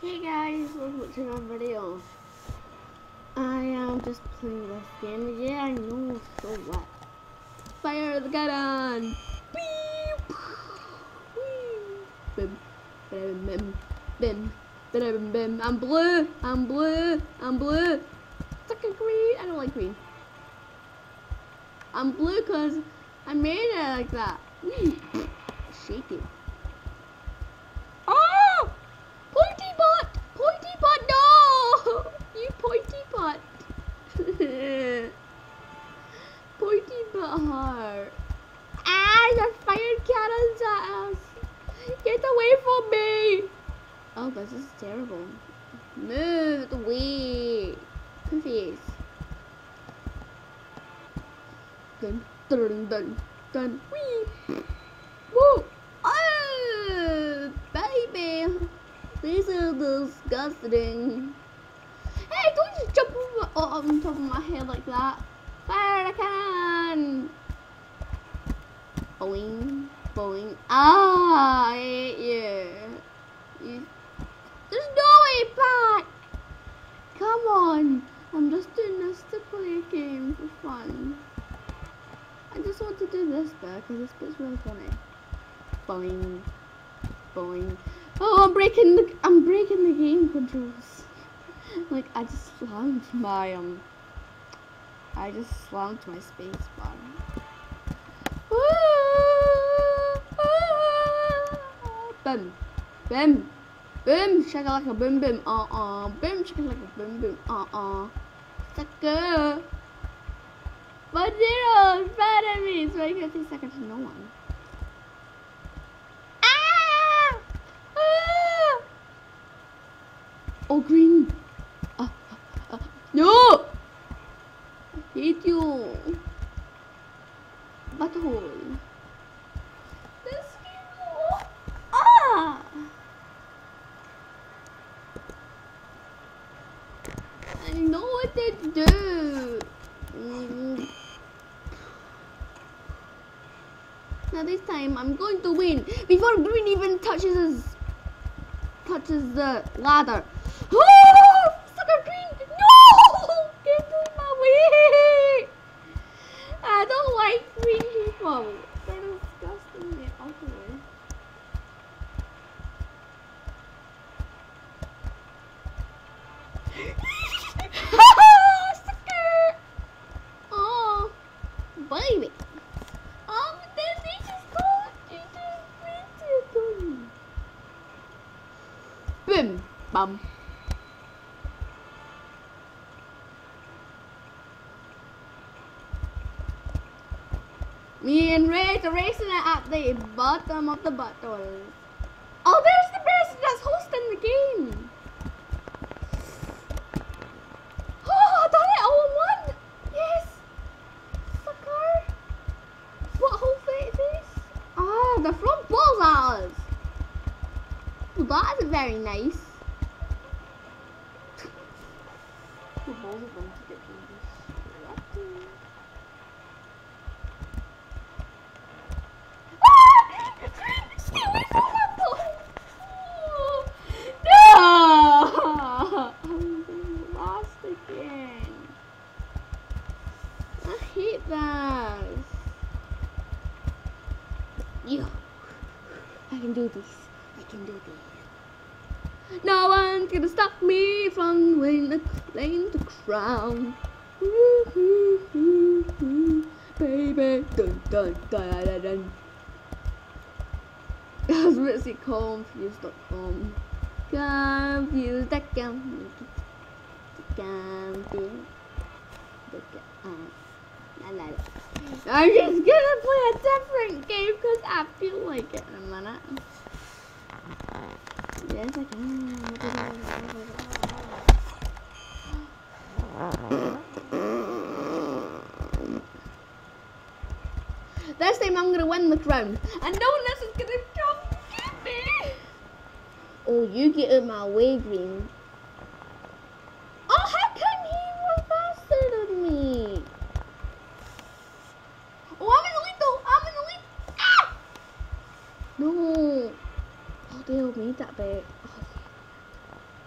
Hey guys, welcome to my video. I am just playing this game. Yeah, I know, so what? Fire the cannon! Bim, bim, bim, bim, bim, bim. I'm blue, I'm blue, I'm blue. Fucking green, I don't like green. I'm blue because I made it like that. Shake it. Oh! Pointy butt! Pointy butt, no! You pointy butt. Pointy butt heart. Ah, you're firing cannons at us. Get away from me. Oh, this is terrible. Move away. Poofies. Dun, dun, dun, dun. Whee. Whoa. Oh, baby. This is disgusting. Hey, don't just jump on top of my head like that. Fire the cannon. Boing, boing. Ah, I hate you. There's no way back. Come on. I'm just doing this to play a game for fun. I just want to do this bit because this bit's really funny. Boing, boing. Oh, I'm breaking the game controls. Like I just slammed my space bar. Boom, boom, boom, shakalaka boom boom, boom shakalaka boom boom, sucker. 1-0, bad enemies, so I get 3 seconds to no one. Oh, green. No! I hate you. Butthole. This game. Ah! I know what to do. Now this time I'm going to win before green even touches the ladder. Oh, sucker green! No! Get out of my way! I don't like green people. They're disgustingly ugly. Sucker! Oh, baby. Then they just got you. Boom, bum. Me and Red are racing it at the bottom of the bottle. Oh, there's the person that's hosting the game. Oh, I done it all in one. Yes. Sucker. What whole thing is this? Ah, the front balls at us. Well, that isn't very nice. The balls are going to get distracted. Stay away from that ball! Oh, no! I'm lost again. I hate that. Yeah. I can do this. I can do this. No one's gonna stop me from winning the claim to crown. Baby, dun dun dun dun dun. That's Ritzy confused.com. Confused, I'm just gonna play a different game because I feel like it in a minute. Yes, I can. This time I'm gonna win the crown. I know this is gonna come get me. Oh, you get in my way, green. Oh, how come he was faster than me? Oh, I'm in the lead though. I'm in the lead. Ah! No. Oh, they made that bit. Oh,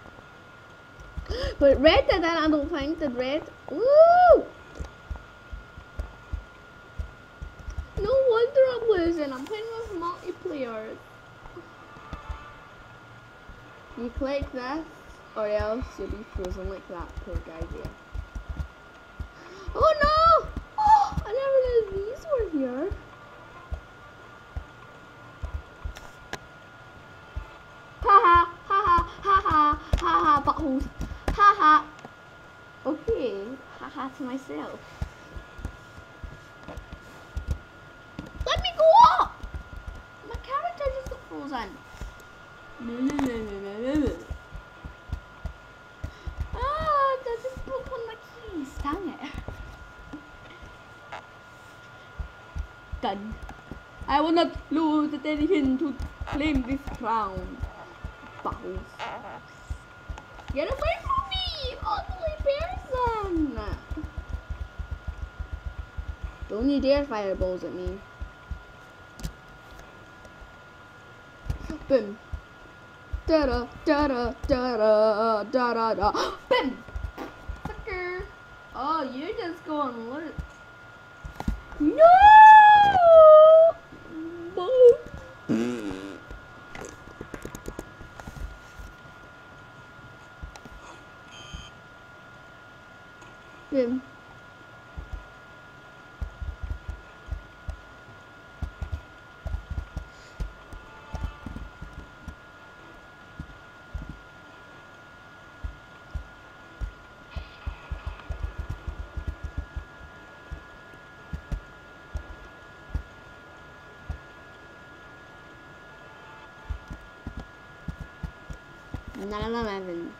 But red did that, I don't think. Did red? Woo! No wonder I'm losing. I'm playing with multiplayer. You click this, or else you'll be frozen like that poor guy there. Oh no! Oh, I never knew these were here. Ha ha ha ha ha ha ha buttholes. Ha ha. Okay, ha ha to myself. Let me go up! My character just got frozen. Ah, that just broke on my keys. Dang it. Done. I will not lose the dedication to claim this crown. Bows. Get away from me, you ugly person! Don't you dare fireballs at me. Boom. Da da da da da da da da. Boom. Sucker. Oh, you're just going look. No. Boom. Boom. None of them even.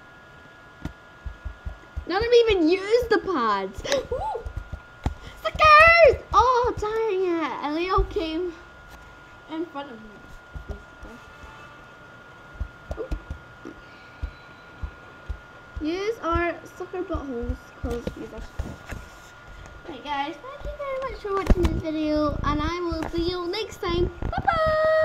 None of them even use the pads. Ooh. Suckers! Oh, dang it. And Leo came in front of me. Use our sucker buttholes because these are. Right guys, thank you very much for watching this video and I will see you next time. Bye bye!